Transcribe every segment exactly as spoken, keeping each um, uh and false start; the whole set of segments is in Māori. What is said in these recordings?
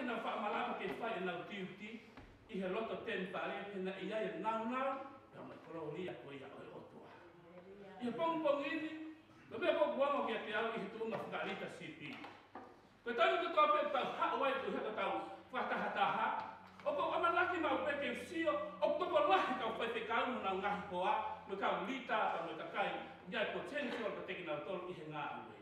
na whaamalama ke whai e nau tiuti, i he loto ten pare, pena i ai e nau nau, ka mai koro ria koe ia oi otua. I he pong pong ini, ka mea koko wamo ki a te au i he tuunga whakarita sipi. Koe tanu te toa pe tau hao wai tu heka tau whatahataha, o ko amalaki mau peke usio, o toko lahi kau whaife kau na ngahi koa, me kau lita pa me kakai, iai potential ka teki nau tolu i he ngā ue.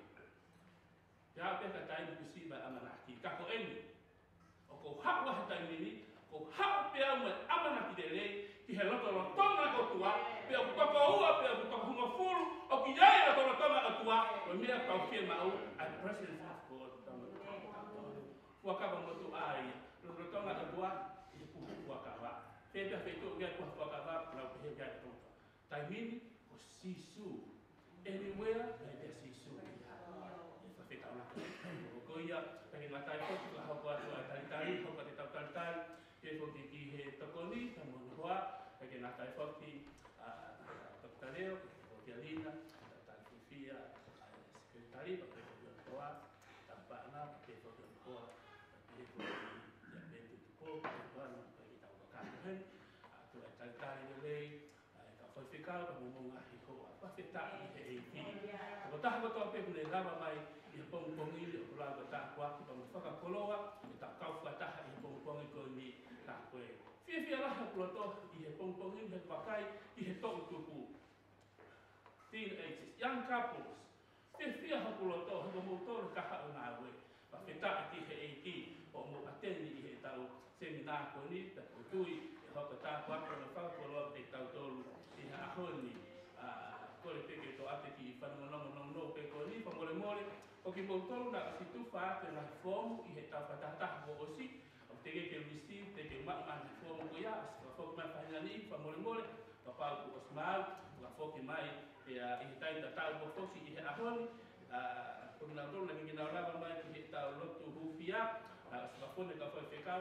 Te hao peka taini kusiba amanaki, kako eni, o ko hao wahe tainini, ko hao pea me amanaki de rei, ki he loto lo tonga o tua, pea ku toko ua, pea ku toko hunga furu, o ki iai loto lo tonga o tua, o mea kau fia mau, ai president of God, fuakaba motu ai, lo tonga o tua, i puhu fuakaba. Fea feito ngai puhu fuakaba, lau pehe ngai tonga. Taimini, o sisu, anywhere, ngai sisu. Feta ona ko ko ia pe na tai ko ka ha ko atu tai tai ko ka te tau tai tai e ko ki ki he tokoni ta mo hoa pe na tai ko ki a to taleo ko ki alina ta fia secretary pa ko ko hoa ta pa na pe ko ko hoa pe ko ya pe ko ko ko na pe ta ko ka hen a to tai tai le ka foi ficar ko mo nga hi ko pa feta i he ki ko ta ko to pe ko le lava mai i pong pong i o la ta kwa ki pong whaka koloa i ta kau whataha i pong pong i ko ni ta koe. Fia fia laha kuloto i he pong pong i he wakai i he tong tupu. Teenagers, young couples. Fia fia ha kuloto ha ko motor ka ha o ngā we. Pa wheta ki he eiki o mo ateni i he tau seminar ko ni ta kutui i hoka ta kwa ko na whaka koloa te tau tolu i he ahoni. Kore peke to ate ki whanongonongo nong no pe ko ni, whamore more, o ki mautoro na si tuwha ate na fomu i he tau whatataha ko osi, o te ke ke receive, te ke mak man fomu ko ia, si ka whoki mai whahina ni, whamore more, ka pau ko osmau, ka whoki mai i he tai ta tau ko fosi i he ahoni, ko ki nautoro na ki nau lava mai ki he tau lotu hufia, si ka whone ka whoi whekau,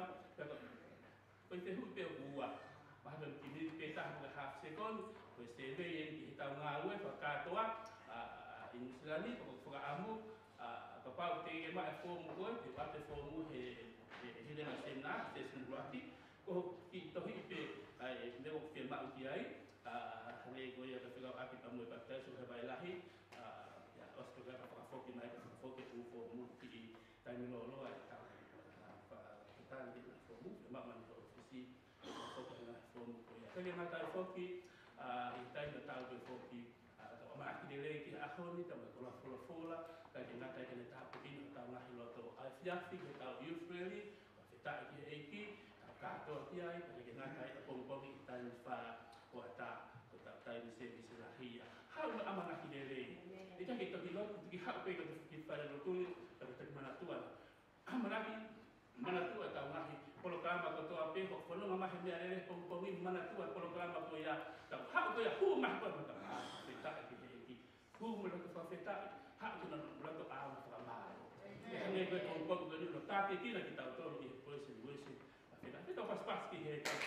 ko i te hui pe o ua. Mahadam ki ni pe tahu ka half second, ko se ve yen ki tau ngā ue fa katoa i Nusilani ko ko amu ka pau te ke mai fomu ko te pate fomu he he he na sena se sinulati ko ki tohi pe ai me ko ke mai ki ai ne ko ia ka figa aki pamu pa te so he vai lahi ya os ko ka fa foki mai ka foki tu fomu ki tai no no ai ta pa ta ni fomu ma man ko si foki na fomu ko ia ka ke mata foki i tai na tau pe foki o ma ki le ki a honi ta ma kola fola fola ka ki na tai ke ta po ki ta na hi loto ai fiafi ke ta youth really o te tai ki e ki ta ka to ki ai ka ki na tai ta pong pong ki tai fa o ta ko ta tai ni se se la hia ha ma ama na ki le e ta ki to ki loto ki ha pe ka ki fa le loto ka ta mana tua ama na ki mana tua ta ngahi programa ko to ape ko ko no ma he me ale pong pong mana tua programa ko ya ta ha ko ya hu ma ko ta ta ki ki hu mo lo ko fa feta ha ko na lo to a ma ma e ne ko pong pong ko ni lo ta ki ki na ki ta to ni ko se we se feta feta pas pas ki he ta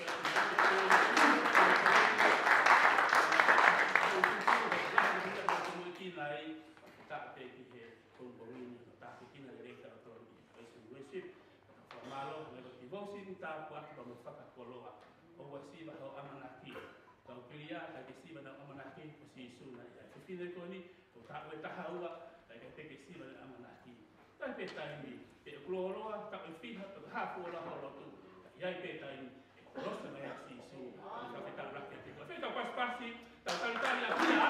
ki lai ta te ki he pong pong ni ta ki ki na le ta to ni ko se we se malo me lo tivosi ta kwa ba mo fa ko lo o wasi ba ho amanaki ka ukilia ka kisi ba na amanaki ko si su na ya fi ne ko ni ko ta we ta haua ka ke te kisi ba na amanaki ta pe ta ni pe ko lo ta pe fi ha ta ha ko la ho lo tu ya pe ta ni ko lo sa na ya si su ka pe ta la ke te ko fe ta pas pasi ta ta ta ya ya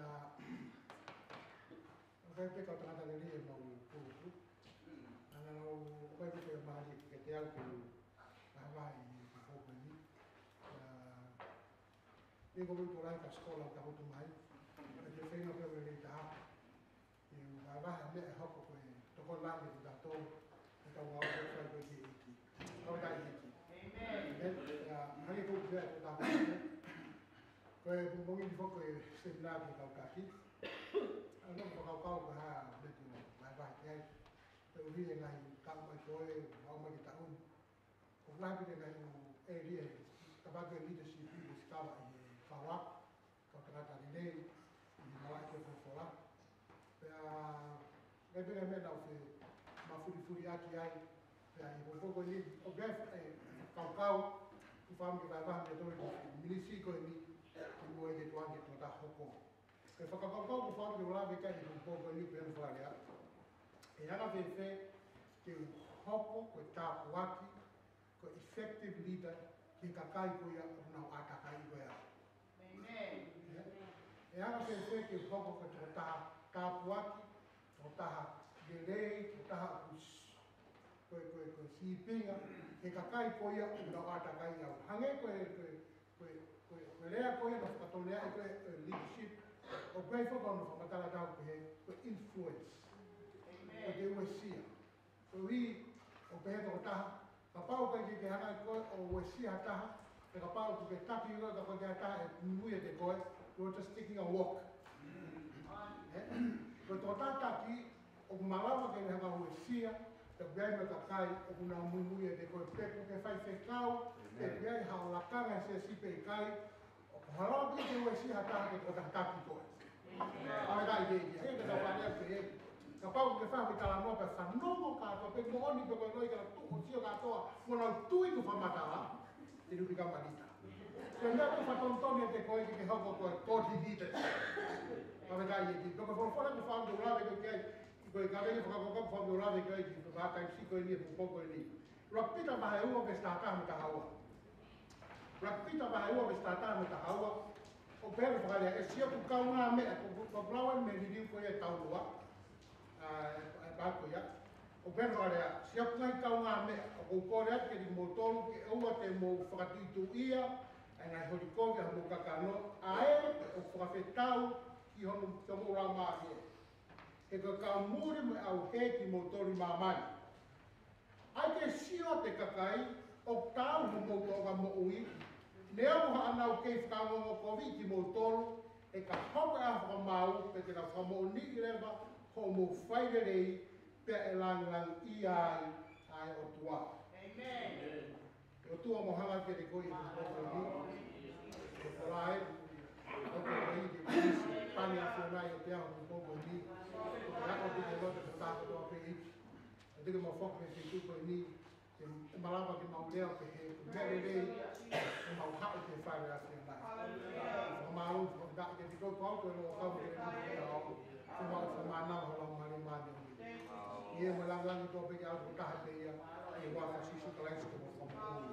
Vai pegar o trabalho ali, irmão, te au ko vai i foko ni. E ko ko lai ka skola ka hotu mai. E te whenga pewe le ta hapa. E vai vai me e hoko ko e toko lange te tato e tau ngau ko whai ko ki iki. Kau kai iki. Amen. Hangi ko kia ko ta hapa. Ko e pumongi di foko e seminar ki kau kaki. Ano ko kau kau ka ha me tu vai vai te ai. Te uri e ngai kau mai koe au mai ki taun. Ko lai pide ngai e ria kabake leadership i skawa i whawa. Kau tangata ni nei i mawai ke whawhora. Pea ngai pide me nau whi mawhuri furi aki ai. Pea i whawhoko ni o gref e kau kau i whamu ki vai vai me tori milisi koe ni i mua i ke tuangi tō ta hoko. E whakakakau ko whamu ki walawe kai i whawhoko ni pēnu wharea. E hanga whewhe ke hoko ko tāpu aki ko effective leader ki kakai ko ia o nau atakai ko ia. Amen. E hanga whewhe ke hoko ko tō tāpu aki, tō taha gelei, tō taha kus, ko ko ko sipinga, ke kakai ko ia o nau atakai ia. Hange ko e ko ko ko ko lea ko ia no whakatonea e ko leadership o koe whaka ono whamatara tau ko he ko influence. Ko te uesia. Ko hi o pehe toko taha, ka pau kai ki ke hanga koe o uesia taha, e ka pau ki ke taki ua ka koe kia taha e muia te koe, you're just taking a walk. Ko tō tātaki, o malawa ke hanga uesia, te biai me ka kai, o kuna muia te koe peku ke whai whekau, te biai hao lakanga se sipe i kai, o ko halawa ki te uesia taha ke tō tātaki koe. Awe kai ke iki, hei te ka whanea ke hei. Ka pau ke whahu i tala noa pe whanongo katoa, pe mooni pe koe noi ka tuho tio katoa, mona tui ku whamatala, te rupi ka manita. Ko mea ku whatontoni e te koe ki ke hoko koe forty leaders. Awe kai iki, ko koe whore ku whamu te urawe koe kei, ki koe ka vene whakakoko ku whamu te urawe koe ki koe haka i siko i ni e pupoko i ni. Rapita mahe ua ke stataha me ta haua. Rapita mahe ua ke stataha me ta haua, o pēru whakarea, e sia ku kaunga mea, ko blawan me ririu koe e taunua, ai bako ia o pena area sia pungai kau ngā mea o kore ake ki motoro ke ua te mo whakatitu ia ai ngai hori koge ha mo kakano ae o whakawhetau ki honu te mo rama e e ka ka muri me au he ki motori mamai ai te sio te kakai o tau mo motoga mo ui nea mo ha anau kei whakangongo kovi ki motoro e ka hoka a whakamau pe te ka whamo ni i rewa ko mo whaire rei pe e lang lang i ai ai o tua. Amen. O tua mo hanga ke te koi i te koko ni. O korai, o te rei te kisi, pani a whanai o te aho te koko ni. O te hako ki te lote te tāko toa pe iki. O te ke mo whoka me te kuko ni, te malawa ki mau leo pe he, o mere rei, o mau hako te whaire a whanai. O mau, o te ke te koko au, ko e lo kamu ke te kuko ni au. Ko mau sa mana ho la mani mani. Ie mo lang lang to pe au ta ha pe ia e wa fa si su ka lai ko mo mo.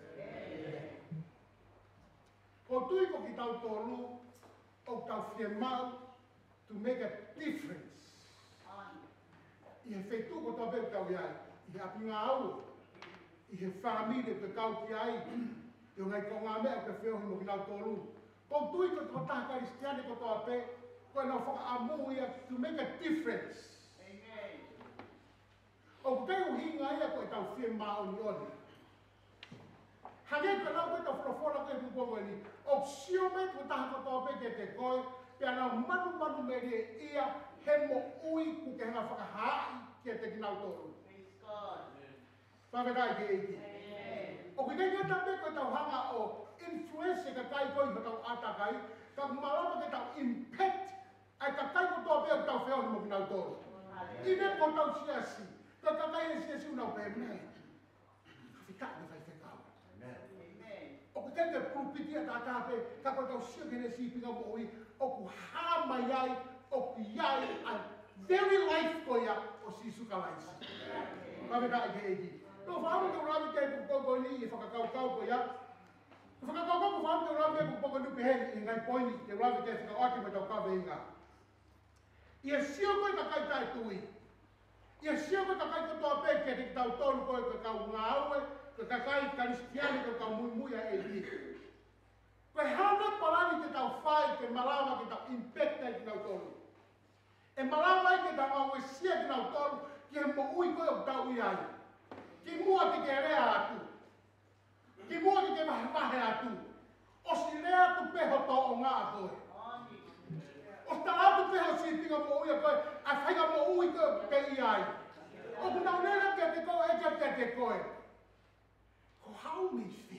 O tui ko ki tau tolu o tau fie mau to make a difference. I he fetu ko to pe tau ia i api nga au. I he family pe kau ki ai. Yo ngai ko nga me pe feo mo ki tau tolu. Ko tui ko to ta kristiane ko to pe ko no foka amu ia to make a difference. Amen. O te uhinga ia ko tau fie mau ni oni. Hage ko lau ko tau frofora ko e pupongo ni. O sio me ko taha ko tau pe ke te koe, pe ana manu manu me rie ia he mo ui ku ke hanga whakahai ke te kinau toru. Praise God. Whawedai ke eiki. O ki kei ta pe ko tau hanga o influence ka kai koi ko tau atakai, ka malawa ke tau impact ai ka kai ko tō pēo tau wheo ni mo kinau tōru. I ne ko tau siasi, ka ka kai e siasi unau pē mē. Whita ni whai whekau. O ki kei te prupitia tā tā pē, ka ko tau sio kene si pinga mo ui, o ku hama iai, o ku iai, a very life ko ia o si sukalaisi. Whaweta i ke eiki. Tō whaamu te urawi kei pupoko ni i whakakau kau ko ia. Whakakau kau ko whaamu te urawi kei pupoko ni peheni i ngai poini te urawi kei whakaoaki me tau kawe inga. Ia sio koe ka kai tai tui. Ia sio koe ka kai ko toa pe ke te tau tolu koe koe kau ngā aue, koe kakai karistiani koe kau mui mui a e di. Koe hana palani te tau whai ke malawa ke tau impekta i te tau tolu. E malawa i ke tau aue sia ke tau tolu ki he mo ui koe o tau i ai. Ki mua te ke rea atu. Ki mua te ke mahe mahe atu. O si rea tu peho to o ngā koe. O tala tu peho si tinga mo ui a koe, a whainga mo ui koe ke i ai. O kuna unera ke te koe, e ke te koe. Ko hau mi whi.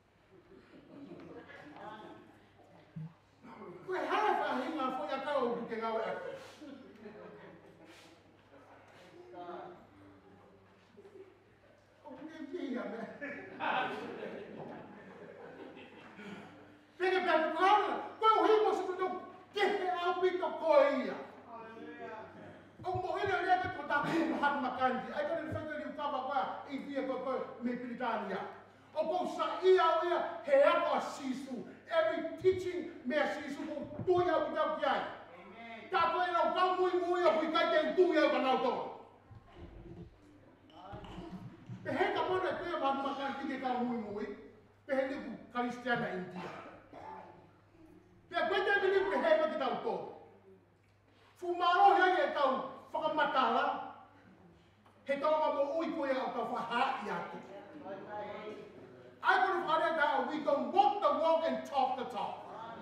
Koe hae whahinga fo ia kau o ke ngau atu. O ke kia me. Pega pega puana, koe o himo se kuto kehe au pito koe ia. O mo ina rea ke tō tāku mahat makanti, ai kore ni whaikore ni ukawa koa i tia koe koe me Piritania. O kou sa ia o ia he ako a sisu. Every teaching me a sisu kou tui au ki tau ki ai. Tā koe rau kau mui mui o kui kai te utui au ka nau tō. Pe he ka mona e koe mahat makanti ke kau mui mui, pe he ni ku Karistiana India. Pe koe te mini pe he ma ki tau tō. Fumaro hei e tau whakamatala, he tau ma mo ui koe au tau whahaati atu. Ai kore whare tau, we don't walk the walk and talk the talk.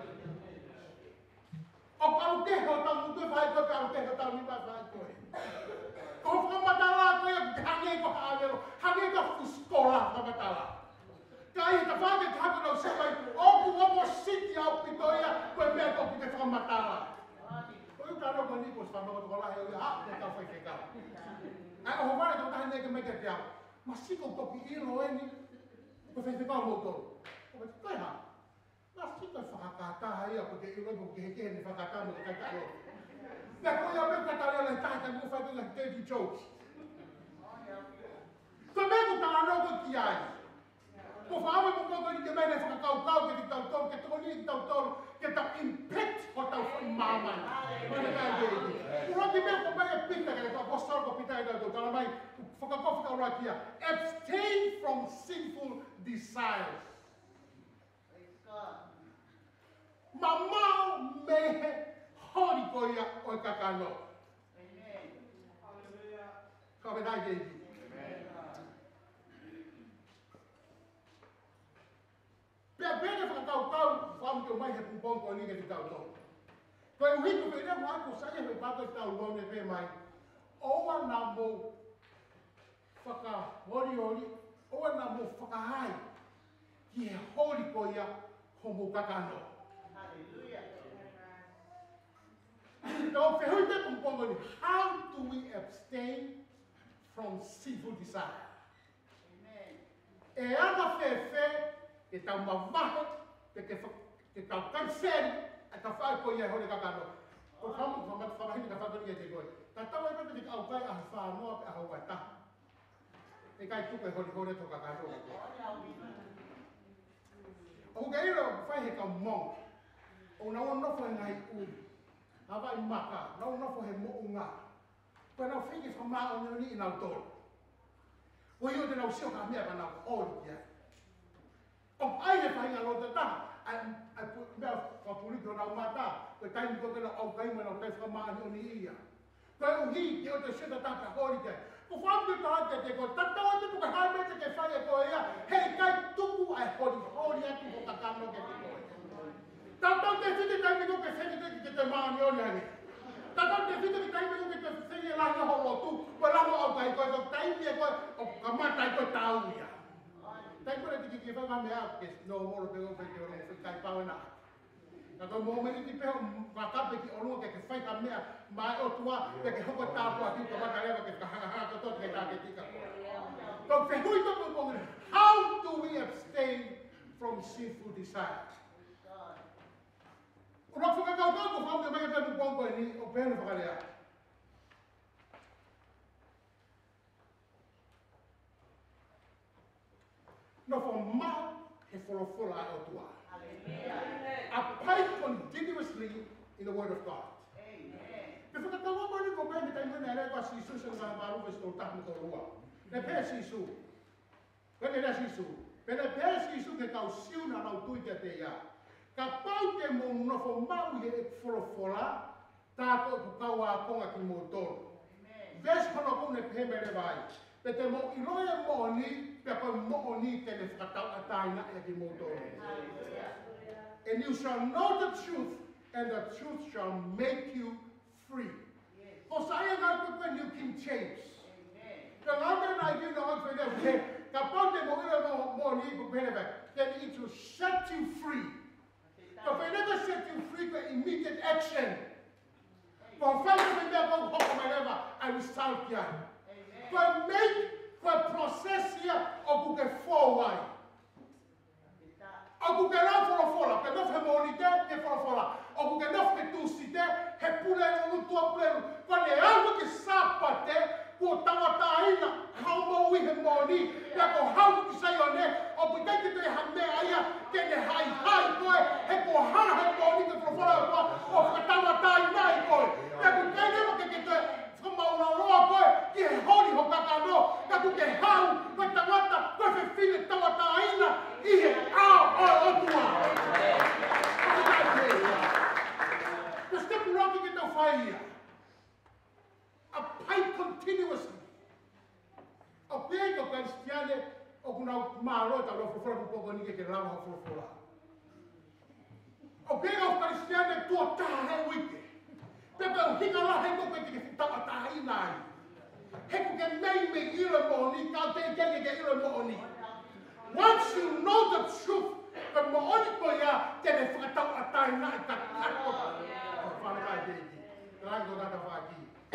O kau teho tau mutu whai koe, kau teho tau nipa whai koe. Ko whakamatala koe, hange ko haawero, hange ko fuskola whakamatala. Ka i ta whake te hako nau sepai, oku omo siti au pitoia, koe mea kopi te whakamatala. Koe tano ko nipos whanau to lahe o ia hap te tau whai kekau. Ai o haware tau tahi neke meke te au. Masiko toki iro eni, ko whai kekau mo tolu. Ko whai koe ha. Masiko e whakakataha ia, ko te iro ko ke hekehe ni whakataha mo te kaitaro. Nea koe ia me kaitaro le tahi kai mo whai koe dirty jokes. Ko me ko tala no ko ki ai. Ko whaawe mo koe koe ni ke mene whakakau kau ke te tau tolu, ke toni ki tau tolu, ke tau impact ko tau mamai. Uraki mea ko mai e pita ke tau apostol ko pita e tau tala mai, whakakofi ka ora kia. Abstain from sinful desires. Mamau mehe hori ko ia o e kakano. Ka whenai keiki. Pea pene whakakau kau, whamu te mai he pupongo ni ke te tau tau. Koe uhiku pe rea mwako saia he pako tau lone pe mai. Owa na mo whaka hori hori, owa na mo whakahai ki he hori ko ia homo kakano. Hallelujah. Tau whehui te pupongo ni, how do we abstain from sinful desire? Amen. E ana whewhe, e tau mamahe, te ke tau kanseri, a ka whae ko ia hore kakano. Ko kamu whamahini ka whakoni e te koe. Ta tau e pepe te au kai a whanoa pe a hau ai taha. E kai tuku e hori hore to kakano. O ka iro whae he ka monk. O na o nofo e ngai uri. Hawa i maka, na o nofo he mo unga. Koe nau whiki whamaa o nioni i nau tolu. O hiyo te nau sio ka mea ka nau hori kia. O ai he whainga lo te taha. Ai mea whapuriko nau mata, koe taimi koe kena au kaima nau kai whamaani o ni ia. Koe o hi, ke o te seta tata hori ke. Ko whampi ka hake te koe, tata o te puka hae mete ke whaia koe ia, hei kai tuku ai hori hori atu ko kakano ke te koe. Tata o te white taimi koe ke wheni te ki te maani o ni ane. Tata o te white ki taimi koe ke te wheni e langa ho lotu, koe lango au kai koe, koe taimi e koe, o kamata i koe tau ia. Tai kore tiki ki whanga mea, ke no moro pe o wheke o rongo kai pawana. Ka koe mō meri ki peho whakape ki o rongo ke ke whaika mea, mai o tua, ke ke hoko tāpua ki ka wakarewa ke whakahanga ka tō te tāke tika. Ko whehui tōku kongi, how do we abstain from sinful desires? O rā whakakau kau ko whaunga mai e pehu pongo e ni, o pehu whakarea. No for mau he wholofola o tua. Apply continuously in the Word of God. Pe whakatawa mani ko mai me tai mene ere kwa si susa ngā maru vesto tamu ko rua. Le pesi su. Pene le sisu. Pene pesi su ke kau siuna nau tui te te ia. Ka pau ke mo nofo mau he e folofola, tātou ku kau a konga ki mo tōru. Ves kono kune pēmere vai. Pe te mo iroia mo ni, pe koe mo ni te le whakatau a tāina e ki mo tōru. And you shall know the truth, and the truth shall make you free. O sa ia ngā kukwe New King James. Ka ngāme nai ki no ngā kukwe ka pau te mo iroia mo ni ku pēmere, then it will set you free. But if I never set you free by immediate action, for five minutes never hope whenever I will start here. But make the process here of the forward. Of the love for a follow, the love for money there, the for a follow. Of the love for two seat there, he put a little to a plane. But the other is sapa there, who tawataina, how more we have money, that go how to say on there, or we take it to have there, get the high high boy, and go hard have money to follow of the tawataina boy. That we can never get it from our law boy, get holy hokakano, that we can how, but the water, but we feel it tawataina, here, out, or otua. The step rocking in the fire. A pipe continuously. A big of Christiane, of now Marota, of Frogo, get a lava for four. A big of Christiane to a time week. People hing a lot of people Tawataina. Heck can make me Iramoni, can't take any Iramoni. Once you know the truth, the Moonicoya, then if I talk a time like that, I did. I go out of our key.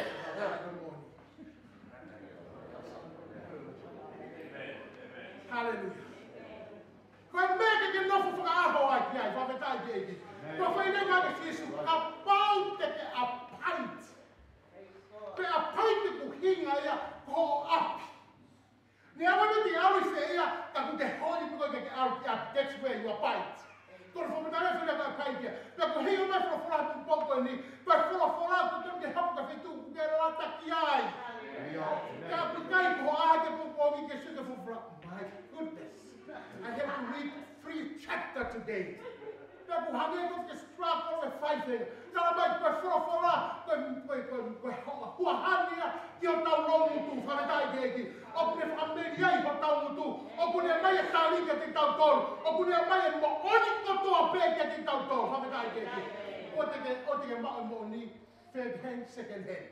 Hallelujah. When making enough of our whole idea, if I did it. But when they got the issue about a pint, a pint to hang go up. The other thing I always say, that you get holy because they get that's where you are pint. Because from the rest of the pint here, that will hear my for flat and company, but for a flat to get help of it to get a lot of eye. That we can't go out and go and get sugar for flat. My goodness. I have to read three chapters today. That will have enough to strap over five days. That I might prefer for a who are handy, you're down low to for a day. Open a familiar for town to open a may tally getting down door, open a may only go to a bed getting down door for the day. What again, what again, money, third hand, second hand.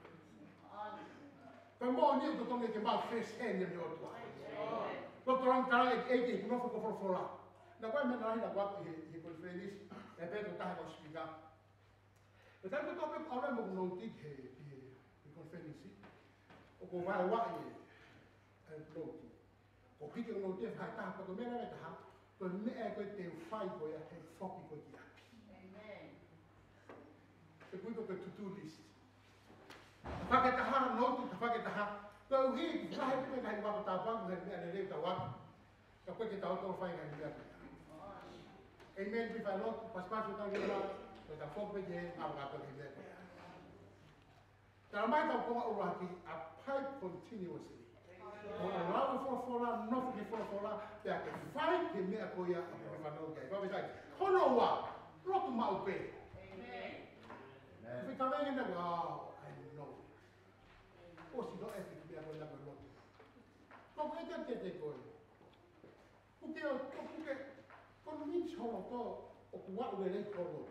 The more new to come about first hand in your life. But I'm trying eighty, not for for now, when I know what he could finish, I better time to speak up. But then the topic of them no did he could finish it. Or go by what and float. Or pick a note if I can't, but the men at the house, but me I could take five boy and four people. Amen. The good of the to do list. If I get the hand, note, if I get the hand, so he, I have to make a lot of tabang and leave the one. So quick it out or find a Amen. If I not pass pass with a with a folk again, I'm not going to let it. The amount of Oraki are pipe continuously. Or allow for Fola, not before Fola, they are five in Meakoya and Rivanoga. But we say, Honoa, rock my bay. Amen. If we come in the wow, I know. Oh, she don't have to be a good number. But we can't get it going. Porque eu, porque quando me descolocou, o que o ele colocou.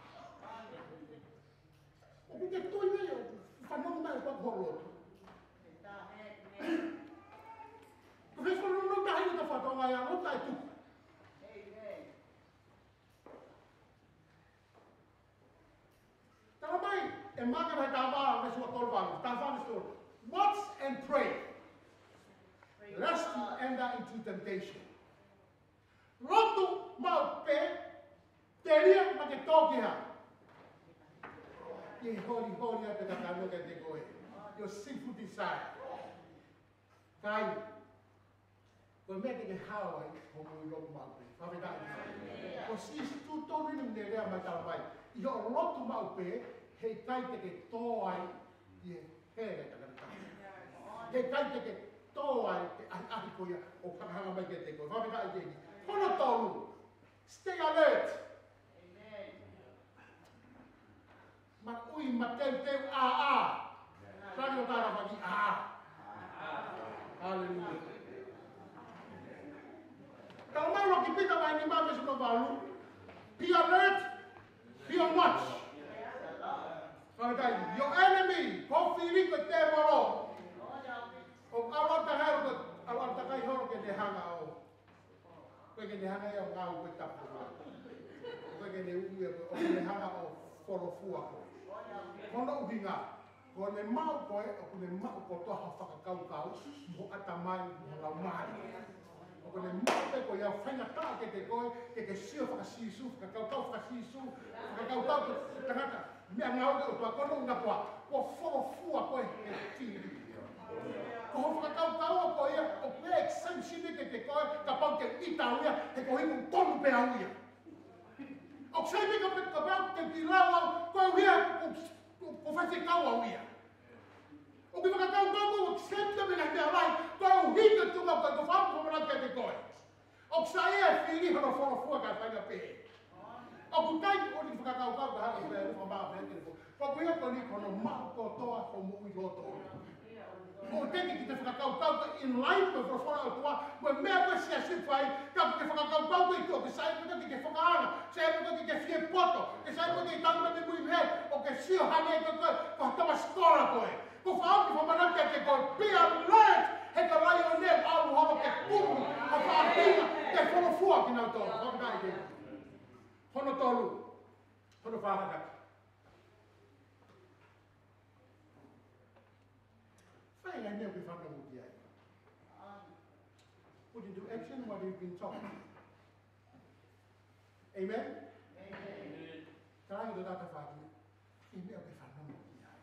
Porque tu e eu, falando mais para o colocou. Porque quando não está indo para fazer uma não está tu. Também é mais que vai dar a sua torvada, está falando watch and pray, lest you enter into temptation. Roto mau pe teria ma ke toki ha. Ye holy holy at the kano ke te koe. Your sinful desire. Kai. Ko me ke hawa ko mo roto mau pe. Fa ve dai. Ko si tu to ni ne rea ma ta vai. Yo roto mau pe he kai te ke to ai ye he re ta ka. He kai te ke to koia o kakanga mai ke te koe. Whawhika i teki. Hono tolu. Stay alert. Ma ui ma teu teu a a. Rani o tāra whaki a a. Hallelujah. Kalau mai roki pita mai ni mame suno valu. Be alert. Be on watch. Your enemy, ko whiri ko te moro. O alota haro ko alota kai horo ke te hanga o. Ko ke te hanga e o ngau ko tapu. Ko ke te umu e o ke hanga o foro fua ko. Kono uhinga. Ko ne mau koe o ko ne mau ko toha whakakau kau mo atamai mo lau mai. O ko ne mau te ko ia whainga taa ke te koe ke ke sio whakasisu, whakakau kau whakasisu, whakakau kau ke tangata. Mea ngau ke o tua kono unga koa, ko foro fua koe e tiri. Ko ho whakakau kau o koe ia, o koe exemption ke te koe, ka pau ke ita uia, he ko hingu tonu pēa uia. O ksai me ka ka pau ke pilau au, koe uia, ko whaite kau au ia. O ki whakakau kau koe, o ksai me ka mea rai, koe u hika tunga koe, ko whamu whamana ke te koe. O ksai e whiri hana foro fua ka whainga pēe. O kutai o ni whakakau kau ka haka pēe rupa maa pēe telefo. Ko kuia ko ni kono mau ko toa ko mui roto. O teki ki te whakakau kau ka in line ko whakawhara o tua, koe mea koe sia siwhai, ka ki te whakakau kau ko i tō, ke sai koe ki te whakaanga, sai koe ki te whie poto, ke sai koe ki tanga me mui mhe, o ke sio hane koe koe, ko tawa skora koe. Ko whaaki whamanaka ke koe, be alert, he ka rai o ne, alu hama ke kumu, a whaapinga, ke whono fua ki nau tō, whakamai ke. Hono tolu, hono whakaka. Whai ai nea ki whakamuti ai. Put into action what you've been taught. Amen? Amen. Tarangi do tata whaki, i nea ki whakamuti ai.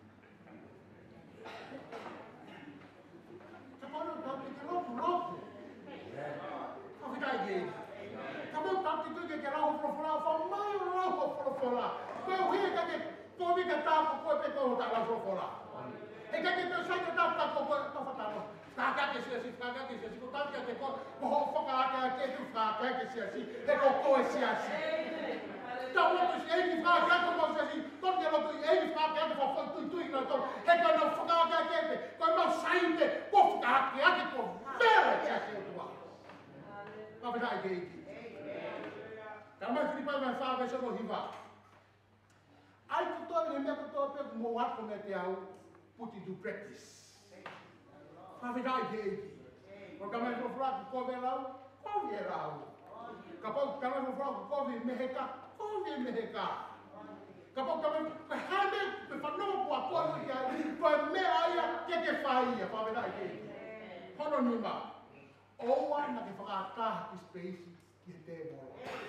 Ka pono tau ki ropu ropu. Whakitai gei. Kamu tak itu ke kerau profora, famai rau profora. Kau hei kaki kau ni kata aku kau pe kau tak rau profora. Hei kaki tu saya kata tak kau kau tak fatano. Kakak ke sia si, kakak ke sia si. Kau tak kaki kau kau fakar kaki tu kakak ke sia si. Hei kau kau sia si. Tahu tu si ini fakar kau sia si. Kau dia tu ini fakar kau fakar tu tu ini tu. Hei kau nak fakar kaki tu. Kau mau sain tu. Kau fakar kaki kau. Bela sia si tu. Apa dah ini? Tamai Filipai mai whawe sono hiwa. Ai kutoa ni mea kutoa pe mo wako me te au put into practice. Whawhirai ke eiki. Ko tamai whawhra ku kowe rau, kowe rau. Ka pau tamai whawhra ku kowe meheka, kowe meheka. Ka pau tamai pe hane pe whanau kua koe ki ai, koe mea aia ke ke whaia. Whawhirai ke eiki. Hono nima. Oua na ke whakaataha ki speisi ki te moro.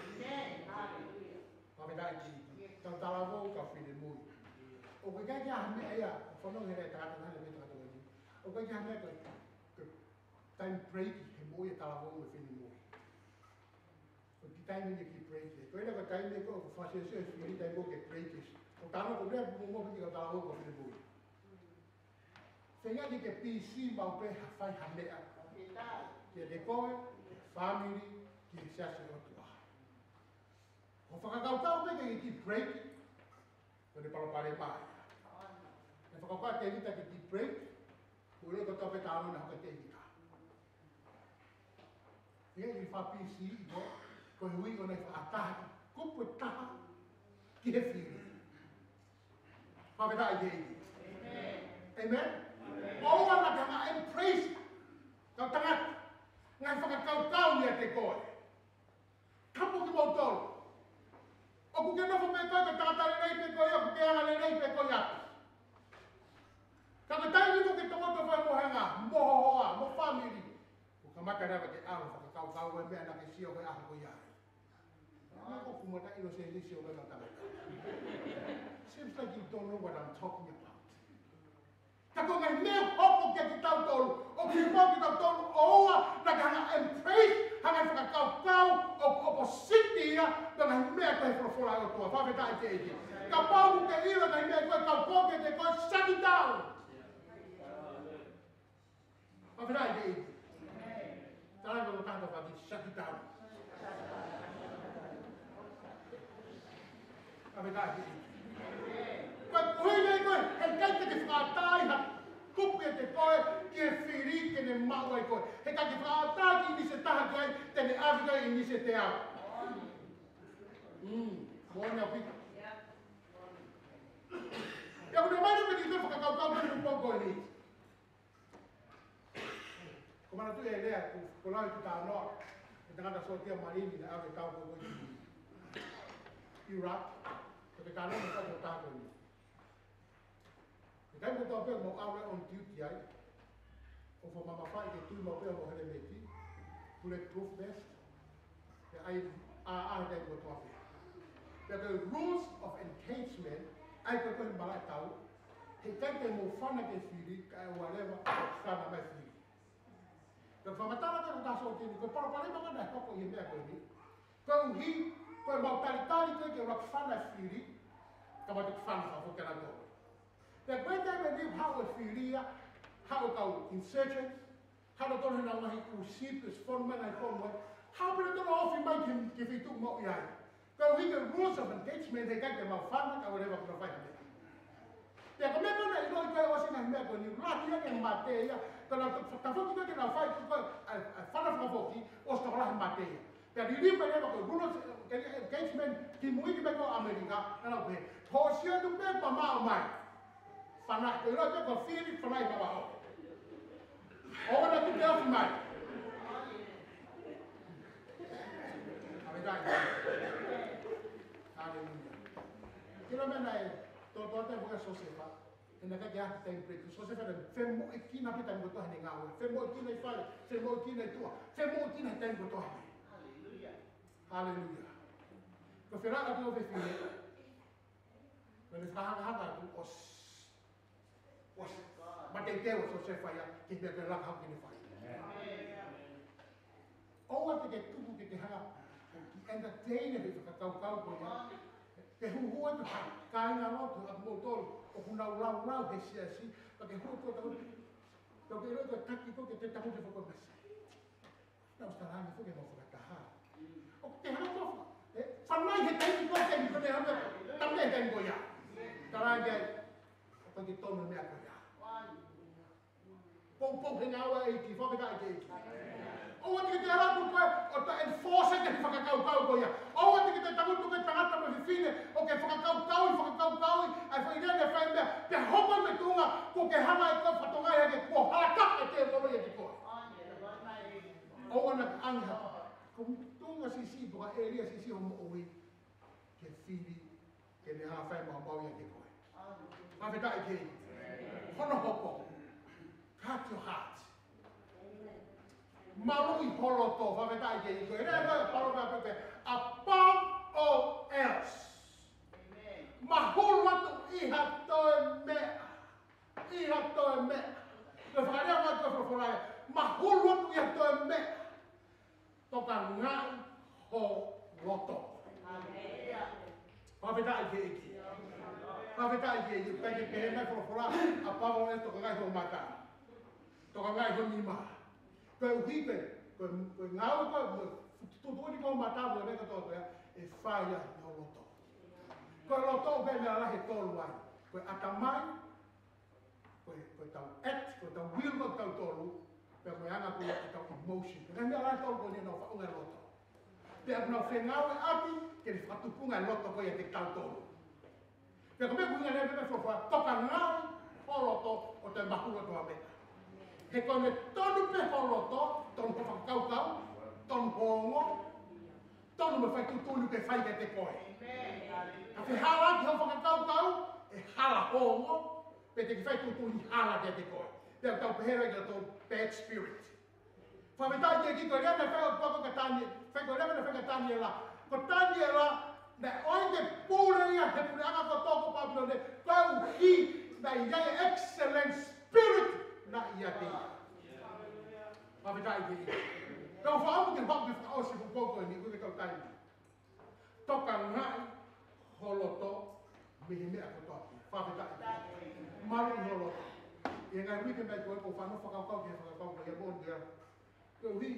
Whawhirai ki tau talavou ka whine mui. O koe kai kia hame ea, o whanau here tāta nane me tāta wani. O koe kia hame koe, time break he mui e talavou me whine mui. O ki time ni ki break e. Koe na koe time e koe, o whasese e whine time o ke break e. O tāna koe mea mo mo ki ka talavou ka whine mui. Whenga ni ke P C mau pe hawhai hamea. Kia te koe, family, ki e siase o tua. O whakakaukau me ke ki break, ko ne palopare mai. Ne whakakaukau te hita ki break, ko ure ko tope tānu na hoka te hita. Ia ki wha P C i ko, ko hui o ne whaataha, kupu taha, ki he whiri. Whawhirai ke iki. Amen? Oua na ka ngā embrace, kau tangata. Ngai whakakaukau ni a te koe. Kapu ki mau tolu. O ku ke nofo me koe, ka tātare nei pe koe, o ku ke angane nei pe koe atu. Ka ka tai niko ki tomoto whai mohanga, moho hoa, mo family. O ka maka rewa ke aho whakakaukau e mea na ke sio koe aho koe iare. Nga ko kumata ino se nisi o me ka tangata. Seems like you don't know what I'm talking about. Kako ngai mea hoko ke ki tau tolu, o ki mau ki tau tolu, o oa na ka hanga embrace, hanga whakakau kau, o opposite ia, na ngai mea koe whorofora o tua, whawhetai te eki. Ka pauku ke ira ngai mea koe kau poke te koe, shut it down. Whawhetai te eki. Whawetahi e iki. Koe koe nei koe, hei kai te ke whakatai ha kupu e te koe, ki e whiri ke ne mau ai koe. He kai te whakatai ki ni se taha ki ai, te ne awi kai i ni se te au. Mm, moana pika. Ia kune mai rupe ki te whakakaukau te rupoko e ni. Ko mana tu e lea, ko lau ki tā noa, e tangata sotia marini na awe kau koko i Iraq, ko te kānoa me kau kau tāko ni. E kai mo tau pēr mo awe on duty ai, o fo mama whai ke tui mo pēr mo hele me ti, bulletproof vest, e ai a a kai mo tau pēr. But the rules of engagement, ai ko koe mara tau, he kai te mo whana ke whiri, kai whatever, whana mai whiri. Ka whamatara ka rata so tini, koe parapare manga nei koko i mea koe ni. Koe uhi, koe mau tari tari koe ke rak whana whiri, ka matu whana whako ke rata. Pea koe te me niu hao e whiria, hao kau insurgents, hao tono hina mahi ku sipis, whonmena i whonmoi, hao pere tono ofi mai ke whitu mo i ai. Koe uhi ke rules of engagement, he kai ke mau whana, ka whatever kuna whai hame. Pea ko mea kona i loi koe osi ngai mea koe ni, rahi ake mate ia, kana ta foki ke na fai ko fana fa foki o sta la mate pe di limba le ko rulo ke engagement ki mui ke ko America na pe ho sia tu pe pa ma mai fana ko ro ko firi fana i ba ho o na ku te of mai America Hallelujah kilo me na to to te ko so se fa ena ka kia te preto so se fere femo e kina pita ngo toha ni ngawe femo e kina i fale femo e kina i tua femo e kina te ngo toha haleluya haleluya ko fera ka tu fe fine ko le faha ha tu os os ma te te so se fa ya ki te te la ha ki ni fa o wa te ke tu ke te ha ki entertain e ka ka ka ko ya ke hu hu tu ka nga lo tu a mo tolu o kuna lau lau he si asi, pa ke hu ko tau, tau ke roi ko taki ko ke te tahu te whako masi. Nau starani ko ke mo whakataha. O te hana tofa, whanai he taiki ko ke mi ko te hana, tamne he ko ia. Tarani ai, o pa ki tonu mea ko ia. Pong pong he ngawa e ki, whakatai ke e ki. O wati ki te aratu koe, o ta enforce ke whakakau kau ko ia. O wati ki te tamutu ke tangata me whiwhine, o ke whakakau kau i whakakau kau i, ai whainea ne whai mea, te hoko me tunga, ko ke hana e koe whatongai e ke kua halaka e te rolo e te koe. O wana ke angi hapa, ko tunga sisi, toka eria sisi o mo oi, ke whiri, ke ne hana whai maha mau e te koe. Mawhetai ke, hono hoko, cut your heart. Marui holoto, whawhetai ke i koe. Rea koe, paroma pepe, above all else. Mahulatu iha toe mea. Iha toe mea. Le whakarea mai koe whawharai. Mahulatu iha toe mea. Toka ngai ho loto. Whawhetai ke i ki. Whawhetai ke i ki. Peke pehe mai whawharai. Above all else, toka ngai ho mata. Toka ngai ho nima. Koe uhipe, koe ngau koe, tutuni koe matamu e meka tōpea, e whaia i o loto. Koe loto upe mea lahe tōlu ai. Koe atamai, koe tau act, koe tau will, koe tau tōlu, pea koe anga koe e tau emotion. Koe mea lahe tōlu koe ni nau whaunga loto. Pea nau whengau e ati, ke ni whatupunga loto koe e te tau tōlu. Pea koe mea kuinga nea pepe whawha, toka ngau o loto o te mahua toa mea. He kone tonu pe holoto, tonu pe whakaukau, tonu hongo, tonu me whai tutunu pe whai te koe. A whi hala ki hau whakaukau, e hala hongo, pe te ki whai tutunu hala te te koe. Pea tau pehera i tō bad spirit. Whametai te ki koe rea me whai o pako ka tani, whai koe rea me whai ka tani e la. Ko tani e la, ne oi te pūre ia, he pūre anga ko tōko papino ne, kau hi, na iai excellent spirit, na ia te ia. Whawhetai te ia. Kau whaamu te whamu te whaosi ku koko ni kuke kau taimi. Toka ngai holoto mihi mea kotoaki. Whawhetai te ia. Maru i holoto. I ngai wike mai koe ko whanu whakaukau ke whakaukau ke bon dia. Kau hi.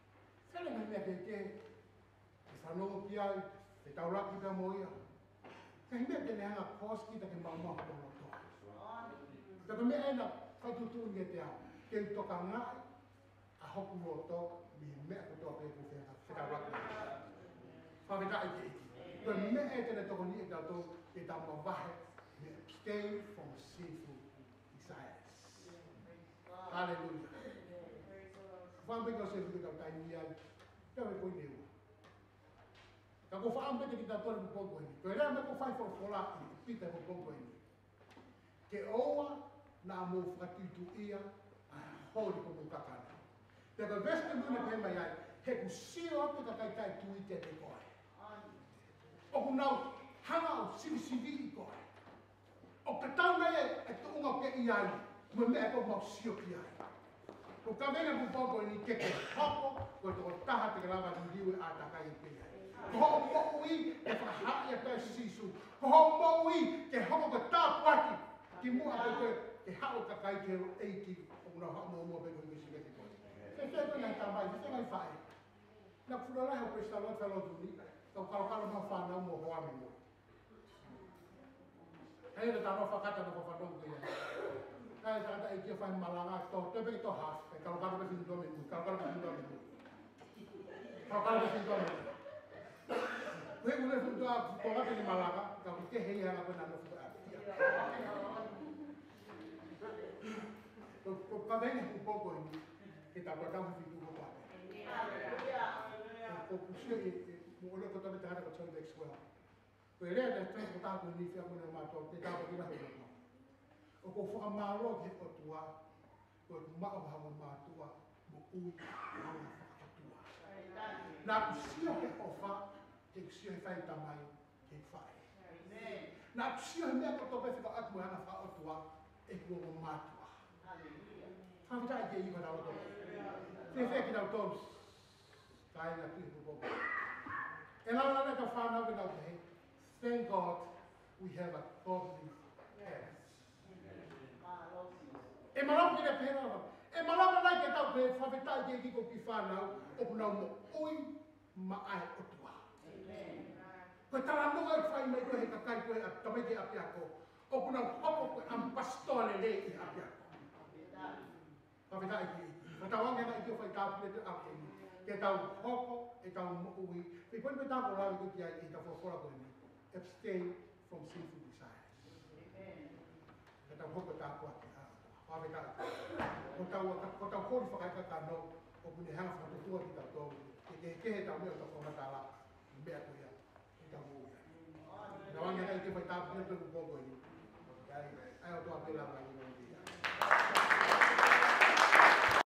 Whele mai mea ke ke. E whanongo ki ai. E tauraki pia mo ia. Kaya hindi ka na nga kos kita kay mama ko mo to. Kaya may ay na patutuon niya tiya. Kaya ito ka nga ahok mo to mi me ko to kay ko kaya kita wak. Pabita ay kaya me ay na to ko ni ito to ito mo bahe. Abstain from sinful desires. Hallelujah. Vamos pegar o serviço que está em dia. Eu vou ir. Kako faambe te kita tole mpongo ni. Ko rea me ko fai for fola i pita ko mpongo ni. Ke oa na mo fratitu ia a holi ko mukakana. Te ko veste mune pe mai ai. He ku sio te ka kai kai tu i te te koe. O ku nau hanga o sivi sivi i koe. O ka tau nei e tu unga ke i ai. Mo me e ko mau sio ki ai. Ko ka venga mpongo ni ke ke hoko ko to taha te lava ni diwe a takai pe ai. Ho moui e whaha ia pēr sisu. Ho moui ke hoko ka tāpuati. Ki mua koe ke hao ka kai ke eiki. O kuna hao mua mua pēr koe kisi kete koe. Se whēko nai tāmai, se whengai whae. Nā kura lai ho pēsta loa whelo tuni. Kau kalokalo ma whanau mua hoame mua. Hei re tāno whakata na whawhanau kia. Kai tāta e kia whae malanga tō. Te pēki tō haf. Kalokalo pe whindua me mua. Kalokalo pe whindua me mua. Kalokalo pe whindua me mua. Koe kule futua kōrake ni malaka, ka ke hei hanga koe nana futua apia. Ko kawene ku poko ini, ke ta kwa tamu fitu ko pape. Ko kusio e, mo ole ko tome te hana ko tome te exwell. Ko e rea te tome ko tāko ni fia kone mātua, te tāko kina hei kona. O ko whaka māro ke o tua, ko e maa waha mātua, mo ui hanga whakatua. Nā kusio ke ofa, ke kusio he whai tamai, ke whai. Nā kusio he mea koto pe whika atu hana wha otua, e kua o mātua. Whawhitai ke iwa nā roto. Te whea ki nau tōru, kai nā tui pupo. E nā rana ka whanau ke nau te he, thank God we have a godly parents. E malamu ki ne pēra rā. E malamu nai ke tau pe whawhitai ke ki ko ki whanau, o punau mo ui ma ai otua. Koe tala noa e whai mai koe he kakai koe a tamai ke api ako. O kuna hopo koe am pastole le i api ako. Pawhita i ki. Ko tau ange na i ki o whai tāpu e te api ni. Ke tau hopo e tau moui. Pei koe me tāpu lau i ki ai i ta whawhora koe ni. Abstain from sinful desires. Ke tau hopo tāpu ati. Pawhita i ki. Ko tau hori whakai kakano. O kune hanga whakatua ki tau tōu. Ke ke he tau mea o tau whamatala. Mea koe ia. Nā wangi nai te whai tāpu ne tōku pōkoi. Ai o tō apela mai i